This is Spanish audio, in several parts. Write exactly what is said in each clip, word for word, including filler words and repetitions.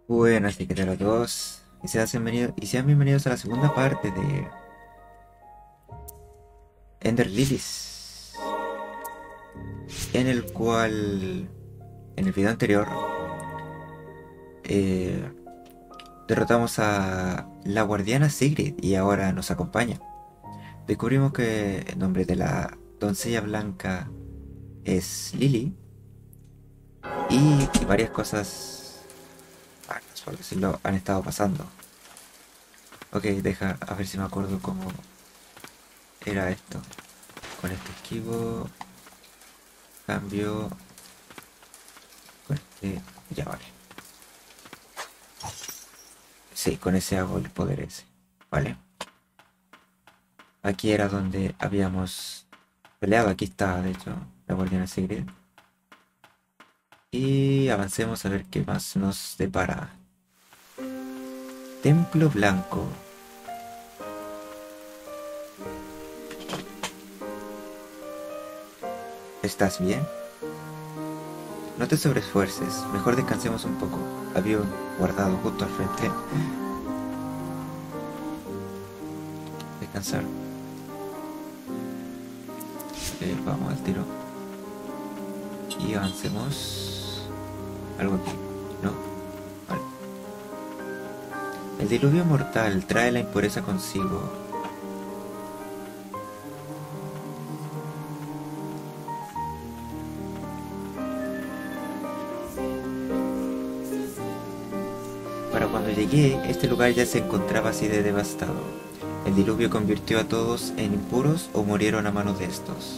Buenas, ¿y qué tal a todos? Y sean bienvenidos, y sean bienvenidos a la segunda parte de Ender Lilies, en el cual, en el video anterior, eh, derrotamos a la guardiana Sigrid y ahora nos acompaña. Descubrimos que el nombre de la doncella blanca es Lily y que varias cosas, malas, por decirlo, han estado pasando. Ok, deja, a ver si me acuerdo cómo era esto. Con este esquivo, cambio. Con este, ya vale. Sí, con ese hago el poder ese. Vale. Aquí era donde habíamos peleado. Aquí está, de hecho, la guardiana Sigrid. Y avancemos a ver qué más nos depara. Templo Blanco. ¿Estás bien? No te sobreesfuerces. Mejor descansemos un poco. Avión guardado justo al frente. Descansar. Eh, vamos al tiro. Y avancemos. Algo aquí. No. Vale. El diluvio mortal trae la impureza consigo. Para cuando llegué, este lugar ya se encontraba así de devastado. El diluvio convirtió a todos en impuros o murieron a manos de estos.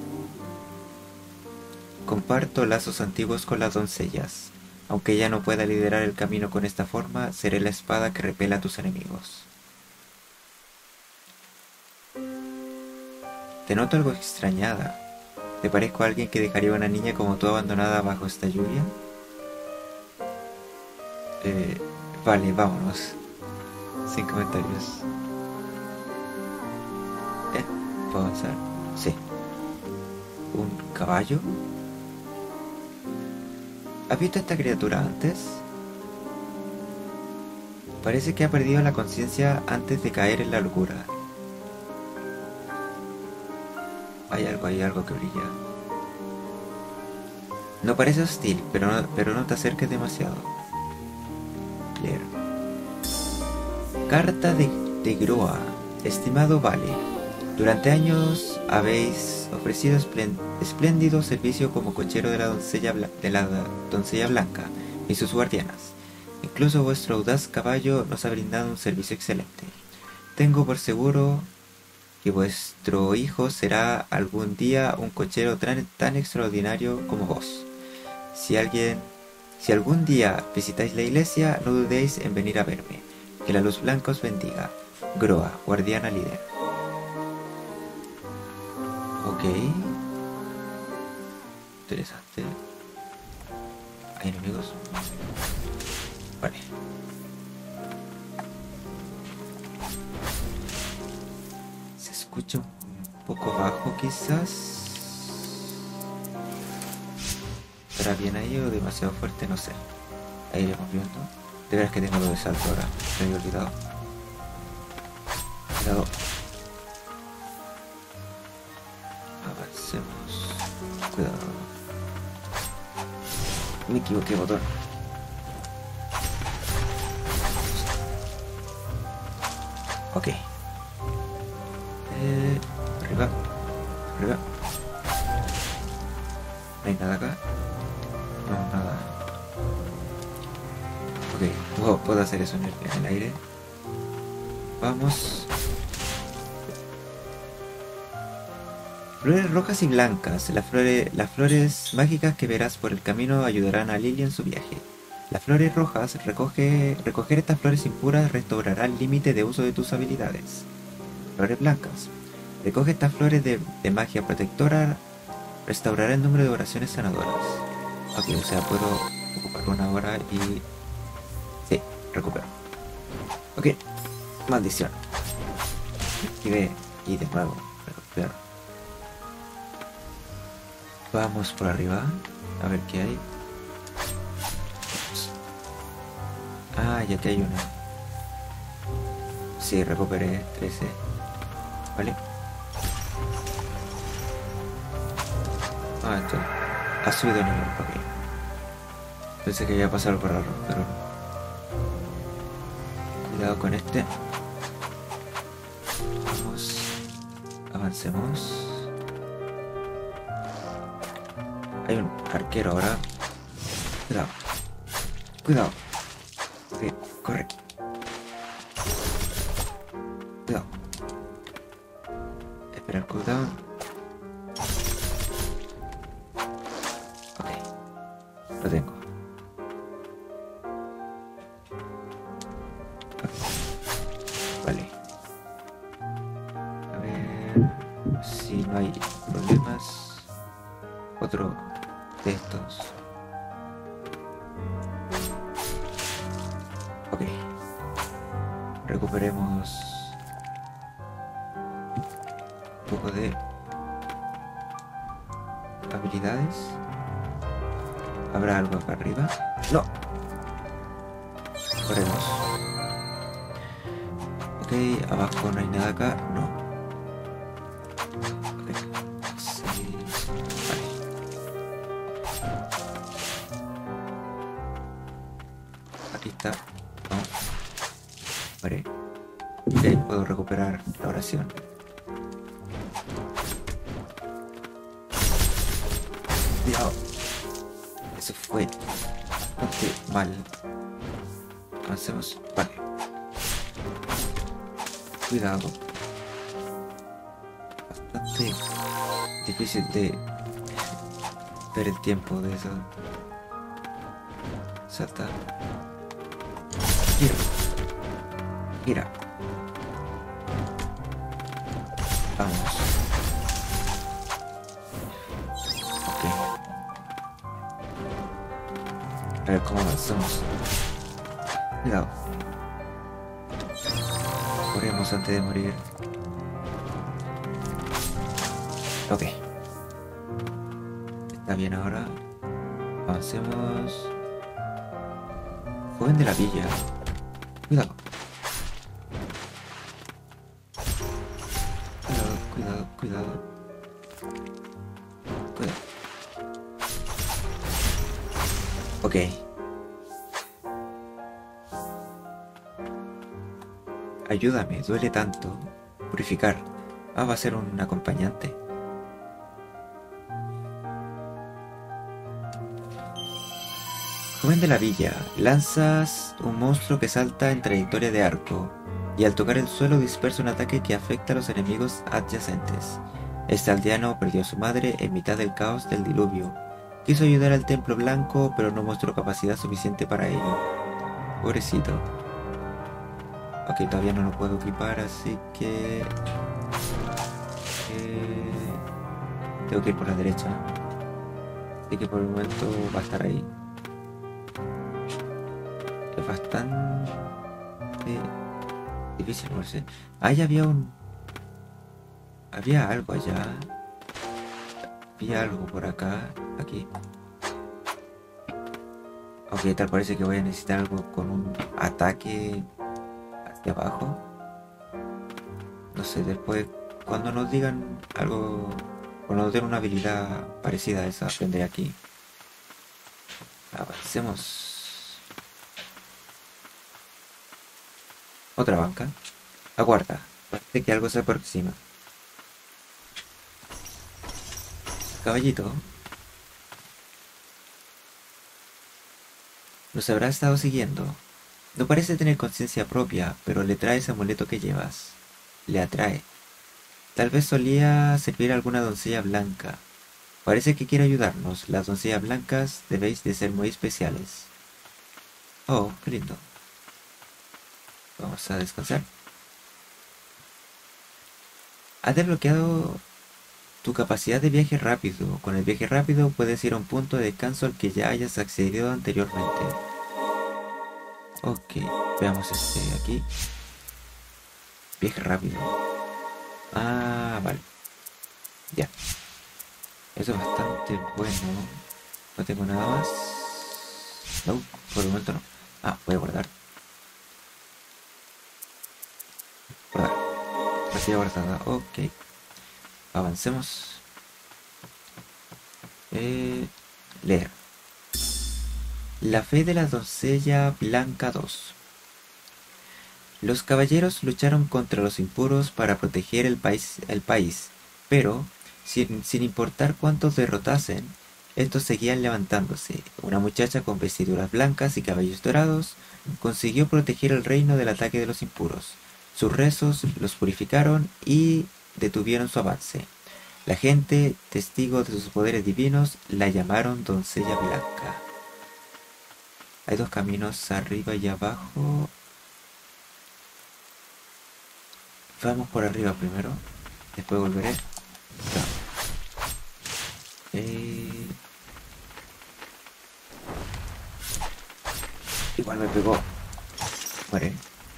Comparto lazos antiguos con las doncellas. Aunque ella no pueda liderar el camino con esta forma, seré la espada que repela a tus enemigos. Te noto algo extrañada. ¿Te parezco a alguien que dejaría a una niña como tú abandonada bajo esta lluvia? Eh, vale, vámonos. Sin comentarios. Eh, ¿puedo avanzar? Sí. ¿Un caballo? ¿Has visto a esta criatura antes? Parece que ha perdido la conciencia antes de caer en la locura. Hay algo, hay algo que brilla. No parece hostil, pero no, pero no te acerques demasiado. Leer. Carta de, de Groa. Estimado Vale, durante años habéis ofrecido esplen- espléndido servicio como cochero de la doncella, bla- de la doncella blanca y sus guardianas. Incluso vuestro audaz caballo nos ha brindado un servicio excelente. Tengo por seguro que vuestro hijo será algún día un cochero tan, tan extraordinario como vos. Si alguien, si algún día visitáis la iglesia, no dudéis en venir a verme. Que la luz blanca os bendiga. Groa, guardiana líder. Ok, interesante. ¿Hay enemigos? Vale. Se escucha un poco bajo quizás. ¿Estará bien ahí o demasiado fuerte? No sé. Ahí iremos viendo. De veras que tengo lo de salto ahora. Me había olvidado. Cuidado. Avancemos. Cuidado. Me equivoqué, botón. Ok. Eh, arriba. Arriba. No hay nada acá. No, nada. Ok, puedo, puedo hacer eso en el, en el aire. Vamos. Flores rojas y blancas. Las flores, las flores mágicas que verás por el camino ayudarán a Lily en su viaje. Las flores rojas, recoge, recoger estas flores impuras restaurará el límite de uso de tus habilidades. Flores blancas. Recoge estas flores de, de magia protectora, restaurará el número de oraciones sanadoras. Ok, o sea, puedo ocupar una hora y... Sí, recupero. Ok, maldición. Activé y de nuevo, recuperar. Vamos por arriba, a ver qué hay. Ah, y aquí hay una. Sí, recuperé trece. Vale. Ah, esto. Ha subido el nivel, ok. Pensé que iba a pasar algo raro, pero no. Cuidado con este. Vamos. Avancemos. Hay un arquero ahora. Cuidado. Cuidado. Ok, corre. Cuidado. Espera el cooldown. Ok. Lo tengo. Vale. A ver si no hay problemas. Otro de estos. Ok. Recuperemos un poco de habilidades. ¿Habrá algo acá arriba? No. Corremos. Ok, abajo no hay nada acá. No. Ok. Sí. Vale. Aquí está. Vamos. Vale. Ok, puedo recuperar la oración. Cuidado. Eso fue bastante mal. Avancemos. Vale. Cuidado. Bastante difícil de ver el tiempo de eso. Salta. Gira. Gira. Vamos. Ok. A ver cómo avanzamos. Cuidado. Corremos antes de morir. Ok. Está bien ahora. Avancemos. Joven de la villa. Cuidado. Cuidado, cuidado, cuidado. Cuidado. Ok. Ayúdame, duele tanto. Purificar. Ah, va a ser un acompañante. Joven de la villa, lanzas un monstruo que salta en trayectoria de arco y al tocar el suelo dispersa un ataque que afecta a los enemigos adyacentes. Este aldeano perdió a su madre en mitad del caos del diluvio. Quiso ayudar al templo blanco, pero no mostró capacidad suficiente para ello. Pobrecito. Ok, todavía no lo puedo equipar, así que... Eh... Tengo que ir por la derecha. Así que por el momento va a estar ahí. Es bastante difícil moverse. Ahí había un... Había algo allá. Había algo por acá. Aquí. Ok, tal parece que voy a necesitar algo con un ataque hacia abajo. No sé, después cuando nos digan algo, cuando nos den una habilidad parecida a esa, aprenderé aquí. Avancemos. Otra banca. Aguarda. Parece que algo se aproxima. Caballito. Los habrá estado siguiendo. No parece tener conciencia propia, pero le trae ese amuleto que llevas. Le atrae. Tal vez solía servir a alguna doncella blanca. Parece que quiere ayudarnos. Las doncellas blancas debéis de ser muy especiales. Oh, qué lindo. Vamos a descansar. Has desbloqueado tu capacidad de viaje rápido. Con el viaje rápido puedes ir a un punto de descanso al que ya hayas accedido anteriormente. Ok, veamos este de aquí. Viaje rápido. Ah, vale. Ya. Eso es bastante bueno. No tengo nada más. No, por el momento no. Ah, voy a guardar. Necesidad guardada. Ok. Avancemos. Eh, leer. La fe de la doncella Blanca dos. Los caballeros lucharon contra los impuros para proteger el país, el país pero, sin, sin importar cuántos derrotasen, estos seguían levantándose. Una muchacha con vestiduras blancas y cabellos dorados consiguió proteger el reino del ataque de los impuros. Sus rezos los purificaron y detuvieron su avance. La gente, testigo de sus poderes divinos, la llamaron Doncella Blanca. Hay dos caminos, arriba y abajo. Vamos por arriba primero, después volveré. No. Eh... Igual me pegó. Muere.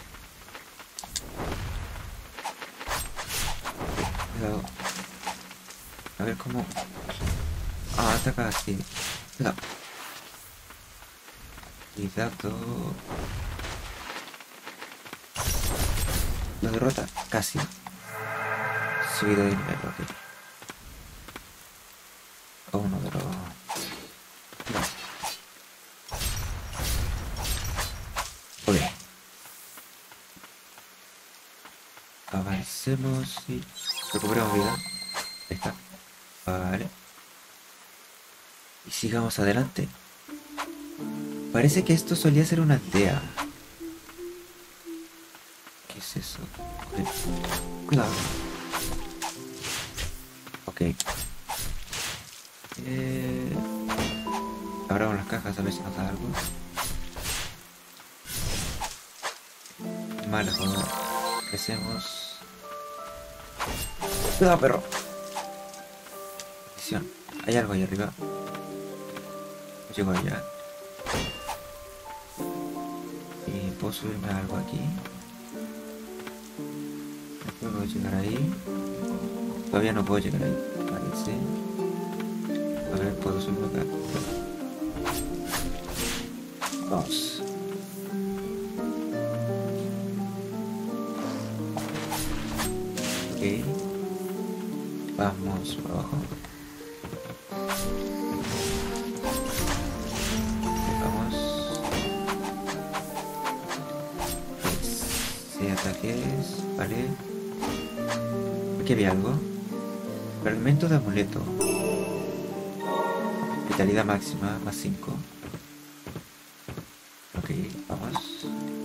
Cuidado. A ver cómo... Ah, ataca así. Cuidado. Cuidado. Lo derrota. Casi. Subido de nivel, ok. O uno de los... No. Ok. Avancemos y recuperamos vida. Ahí está. Vale. Y sigamos adelante. Parece que esto solía ser una aldea. ¿Qué es eso? Okay. Cuidado. Ok. Eh... Abramos las cajas a ver si nos da algo. Vale, cuando crecemos. Cuidado, perro. Misión. Hay algo ahí arriba. Llego allá. Y puedo subirme a algo aquí. No puedo llegar ahí. Todavía no puedo llegar ahí, parece. A ver, puedo subirme acá. Vamos. Ok. Vamos por abajo. Vamos. seis ataques. Vale. Aquí había algo. Fragmento de amuleto. Vitalidad máxima, más cinco. Ok, vamos.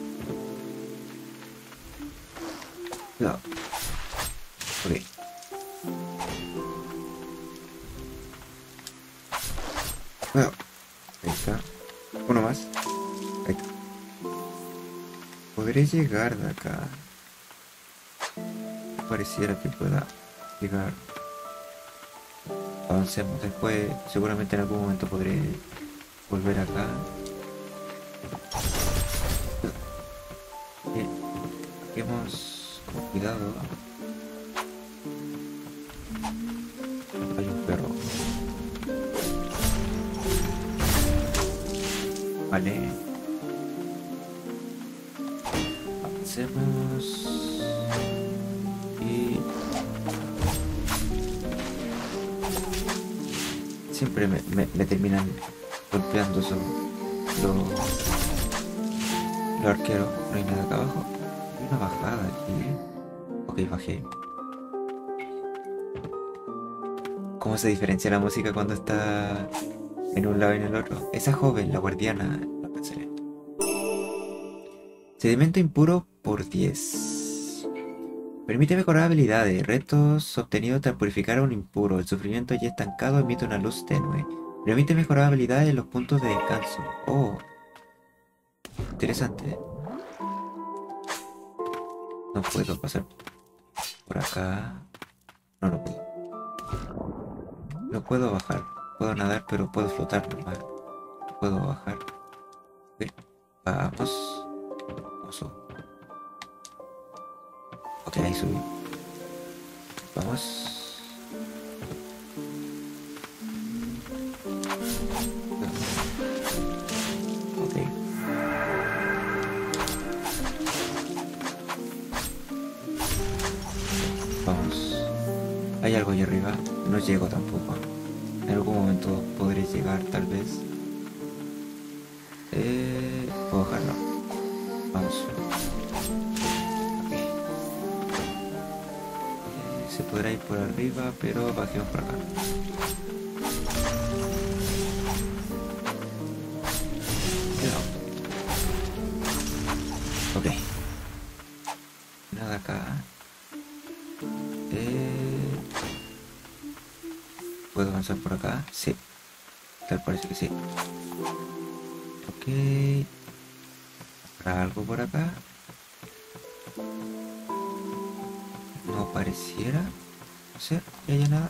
No. Ok. Bueno, ahí está. Uno más. Ahí está. Podré llegar de acá. Pareciera que pueda llegar. Avancemos. Después, seguramente en algún momento podré volver acá. Bien. Hemos con cuidado. Hay un perro. Vale. Avancemos. Y siempre me, me, me terminan golpeando eso, los lo arqueros. No hay nada acá abajo. Hay una bajada aquí, ¿eh? Ok, bajé. ¿Cómo se diferencia la música cuando está en un lado y en el otro? Esa joven, la guardiana, la cancelé. Sedimento impuro por diez. Permite mejorar habilidades. Retos obtenidos tras purificar a un impuro. El sufrimiento ya estancado emite una luz tenue. Permite mejorar habilidades en los puntos de descanso. Oh. Interesante. No puedo pasar por acá. No, no puedo. No puedo bajar. Puedo nadar, pero puedo flotar nomás. No puedo bajar. Ok. Vamos. Vamos. Ok, ahí subí. Vamos. Ok. Vamos. Hay algo ahí arriba. No llego tampoco. En algún momento podré llegar, tal vez. Eh, ¿Puedo bajarlo? Vamos. Okay. Eh, se podrá ir por arriba, pero bajemos por acá. Cuidado. Ok. Nada acá. Eh, ¿Puedo avanzar por acá? Sí. Tal parece que sí. Ok. ¿Habrá algo por acá? No pareciera ser que haya nada.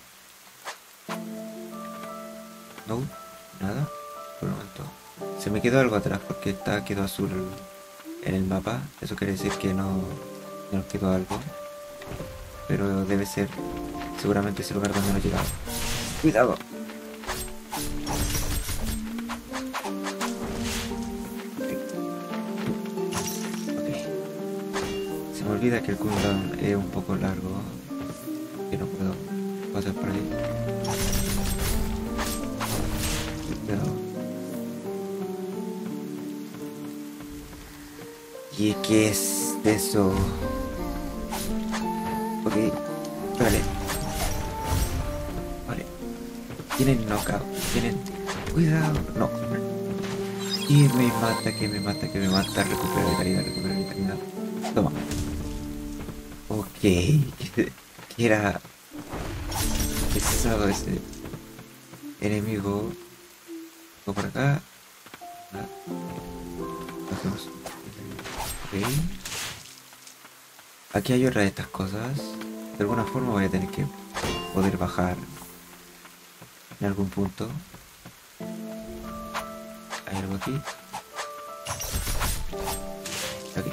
No, nada. Por el momento. Se me quedó algo atrás porque está quedó azul en el mapa. Eso quiere decir que no, no nos quedó algo. Pero debe ser seguramente ese lugar donde no he llegado. ¡Cuidado! Se me olvida que el cooldown es un poco largo, que no puedo pasar por ahí. Cuidado. ¿Y qué es de eso? Ok, vale. Vale. Tienen knockout, tienen... Cuidado, no. Y me mata, que me mata, que me mata. Recupera vitalidad, recupera vitalidad. Toma. Ok, que era pesado ese enemigo. Voy por acá. Bajemos. Ok. Aquí hay otra de estas cosas. De alguna forma voy a tener que poder bajar en algún punto. Hay algo aquí. Aquí.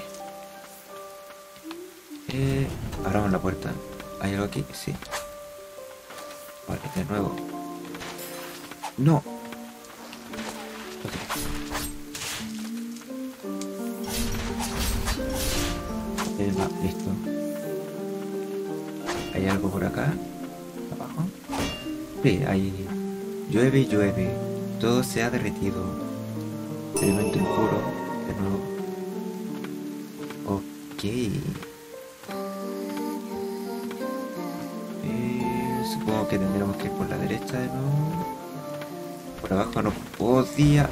Eh, abramos la puerta. ¿Hay algo aquí? Sí. Vale, de nuevo. No. Ok. El mapa, listo. ¿Hay algo por acá? ¿Abajo? Sí, hay... Llueve y llueve. Todo se ha derretido. Elemento impuro. De nuevo. Ok. Supongo que tendremos que ir por la derecha de nuevo. Por abajo no podía.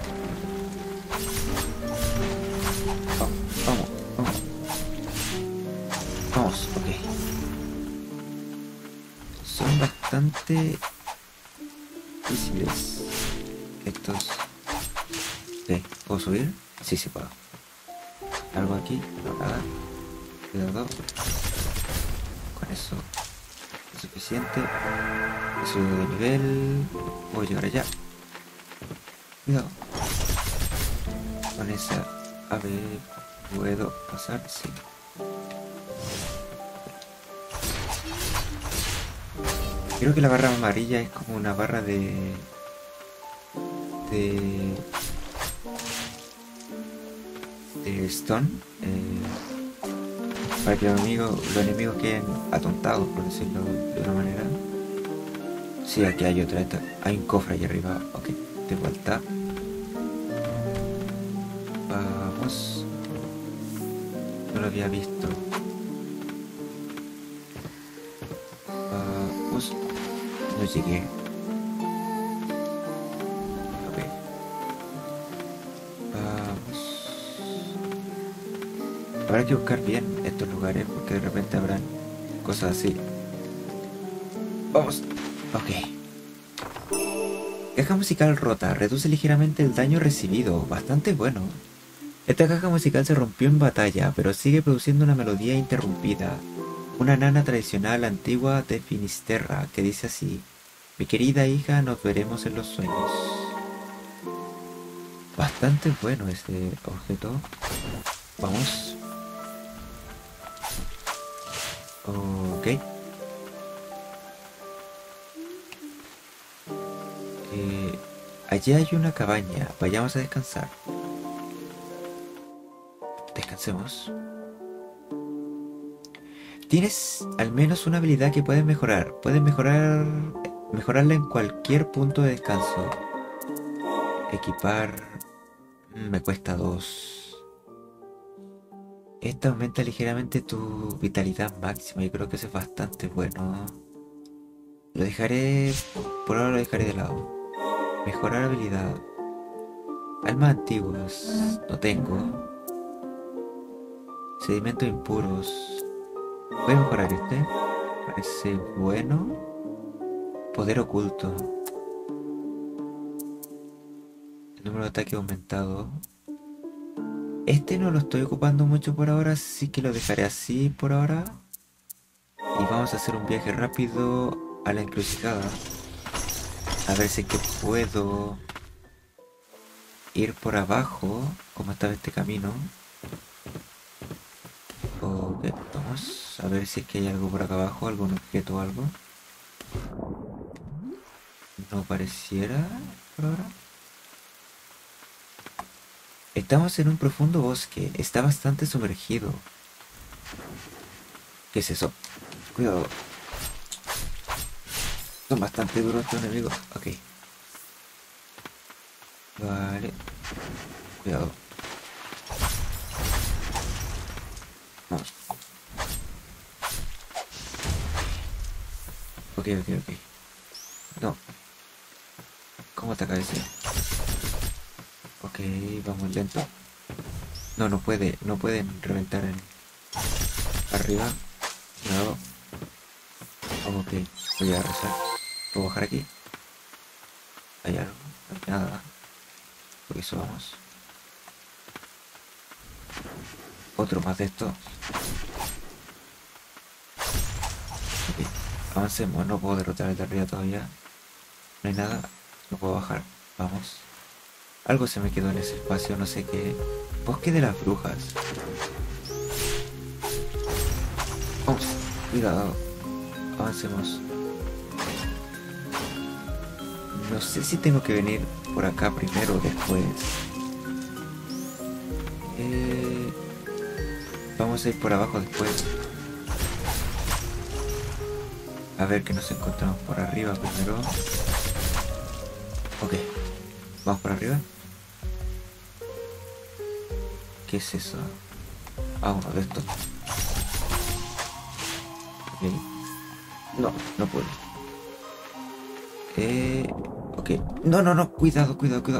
Vamos, vamos, vamos. Vamos, ok. Son bastante difíciles estos. Ok, ¿puedo subir? Sí, sí puedo. ¿Algo aquí? No, nada. Cuidado. Con eso es suficiente. He subido de nivel. Voy a llegar allá. Cuidado. Con esa ave puedo pasar, sí. Creo que la barra amarilla es como una barra de... de... de stone. Eh, para que los enemigos, los enemigos queden atontados, por decirlo de una manera. Sí, aquí hay otra. Esta. Hay un cofre ahí arriba. Ok, de vuelta. Vamos. No lo había visto. Vamos. No llegué. Ok. Vamos. Habrá que buscar bien estos lugares porque de repente habrán cosas así. Vamos. Ok. Caja musical rota. Reduce ligeramente el daño recibido. Bastante bueno. Esta caja musical se rompió en batalla, pero sigue produciendo una melodía interrumpida. Una nana tradicional antigua de Finisterra que dice así: mi querida hija, nos veremos en los sueños. Bastante bueno este objeto. Vamos. Ok. Eh, allí hay una cabaña. Vayamos a descansar. Descansemos. Tienes al menos una habilidad que puedes mejorar. Puedes mejorar, mejorarla en cualquier punto de descanso. Equipar. mm, Me cuesta dos. Esta aumenta ligeramente tu vitalidad máxima. Yo creo que eso es bastante bueno. Lo dejaré. Por ahora lo dejaré de lado. Mejorar habilidad. Almas antiguas. No tengo. Sedimentos impuros. Voy a mejorar este. Parece bueno. Poder oculto. El número de ataque aumentado. Este no lo estoy ocupando mucho por ahora, así que lo dejaré así por ahora. Y vamos a hacer un viaje rápido a la encrucijada. A ver si es que puedo ir por abajo, como estaba este camino. Ok, vamos a ver si es que hay algo por acá abajo, algún objeto o algo. No pareciera por ahora. Estamos en un profundo bosque, está bastante sumergido. ¿Qué es eso? Cuidado. Son bastante duros estos enemigos. Ok. Vale. Cuidado. Vamos. Ok, ok, ok. No. ¿Cómo ataca ese? Ok, vamos lento. No, no puede, no pueden reventar en arriba. No. Ok, voy a rezar. ¿Puedo bajar aquí? ¿Hay algo? No hay nada. Por eso vamos. Otro más de esto. Ok, avancemos. No puedo derrotar el de arriba todavía. No hay nada. No puedo bajar. Vamos. Algo se me quedó en ese espacio, no sé qué. Bosque de las brujas. Vamos, cuidado. Avancemos. No sé si tengo que venir por acá primero o después. Eh, vamos a ir por abajo después. A ver qué nos encontramos por arriba primero. Ok. Vamos por arriba. ¿Qué es eso? Ah, uno de estos. Ok. No, no puedo. Eh... Ok. No, no, no. Cuidado, cuidado, cuidado.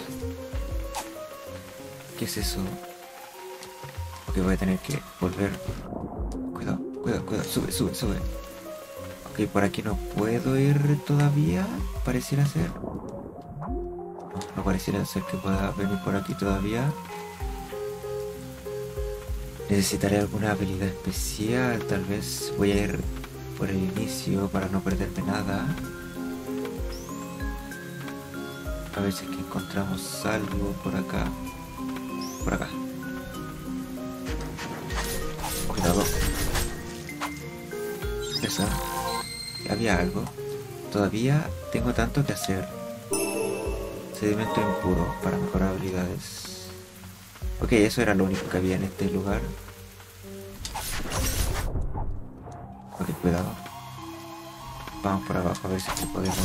¿Qué es eso? Ok, voy a tener que volver. Cuidado, cuidado, cuidado. Sube, sube, sube. Ok, por aquí no puedo ir todavía. Pareciera ser. No, no pareciera ser que pueda venir por aquí todavía. Necesitaré alguna habilidad especial. Tal vez voy a ir por el inicio para no perderme nada. A ver si es que encontramos algo por acá. Por acá. Cuidado. Esa. Había algo. Todavía tengo tanto que hacer. Sedimento impuro para mejorar habilidades. Ok, eso era lo único que había en este lugar. Ok, cuidado. Vamos por abajo a ver si podemos...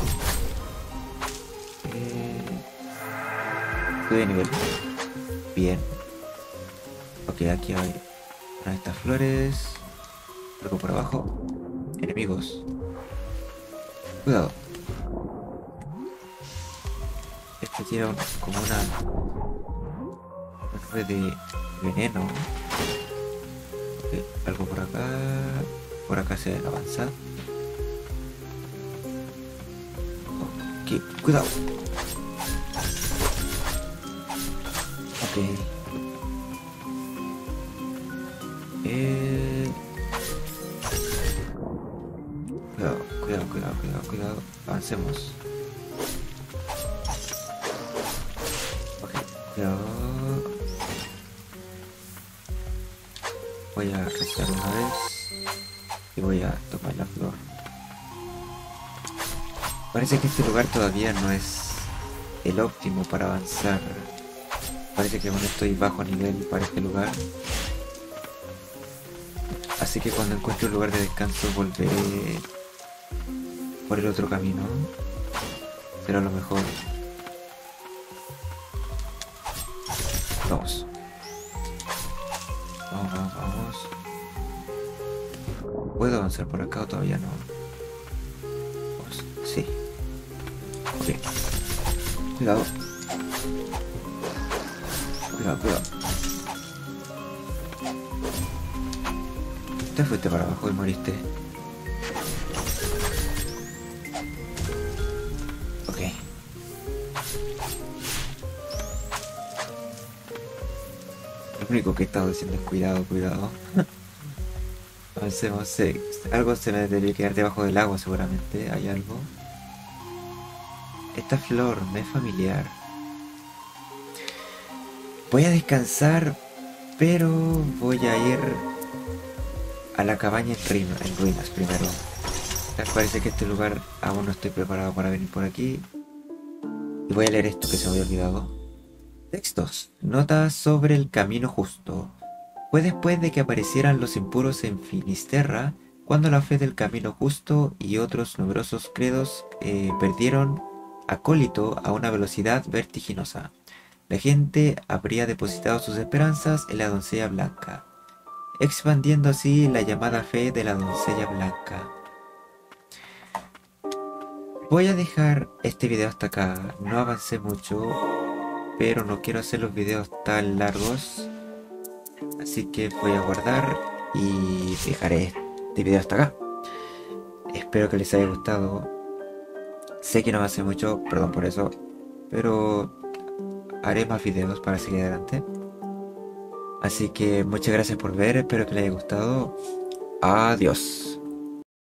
Eh... Estoy de nivel. Bien. Ok, aquí hay una de estas flores. Luego por abajo. Enemigos. Cuidado. Este tira un, como una... de veneno. Okay, algo por acá. Por acá se avanza. Ok, cuidado. Ok. Eh... Cuidado, cuidado, cuidado, cuidado, cuidado. Avancemos. Ok, cuidado. Voy a rezar una vez y voy a tomar la flor. Parece que este lugar todavía no es el óptimo para avanzar. Parece que aún estoy bajo nivel para este lugar. Así que cuando encuentre un lugar de descanso volveré por el otro camino. Será lo mejor. Vamos. Vamos, vamos, vamos. ¿Puedo avanzar por acá o todavía no? Vamos. Sí. Ok. Cuidado. Cuidado, cuidado. Te fuiste para abajo y moriste. Ok. Lo único que he estado diciendo es cuidado, cuidado. Avancemos. Sí. Algo se me debería quedar debajo del agua seguramente. Hay algo. Esta flor me es familiar. Voy a descansar, pero voy a ir a la cabaña en, ruina, en ruinas primero. Me parece que este lugar aún no estoy preparado para venir por aquí. Y voy a leer esto que se me había olvidado. Textos. Notas sobre el camino justo. Fue después de que aparecieran los impuros en Finisterra, cuando la fe del camino justo y otros numerosos credos eh, perdieron acólito a una velocidad vertiginosa. La gente habría depositado sus esperanzas en la doncella blanca, expandiendo así la llamada fe de la doncella blanca. Voy a dejar este video hasta acá. No avancé mucho, pero no quiero hacer los videos tan largos, así que voy a guardar y dejaré este video hasta acá. Espero que les haya gustado. Sé que no avancé mucho, perdón por eso, pero haré más videos para seguir adelante. Así que muchas gracias por ver, espero que les haya gustado. Adiós.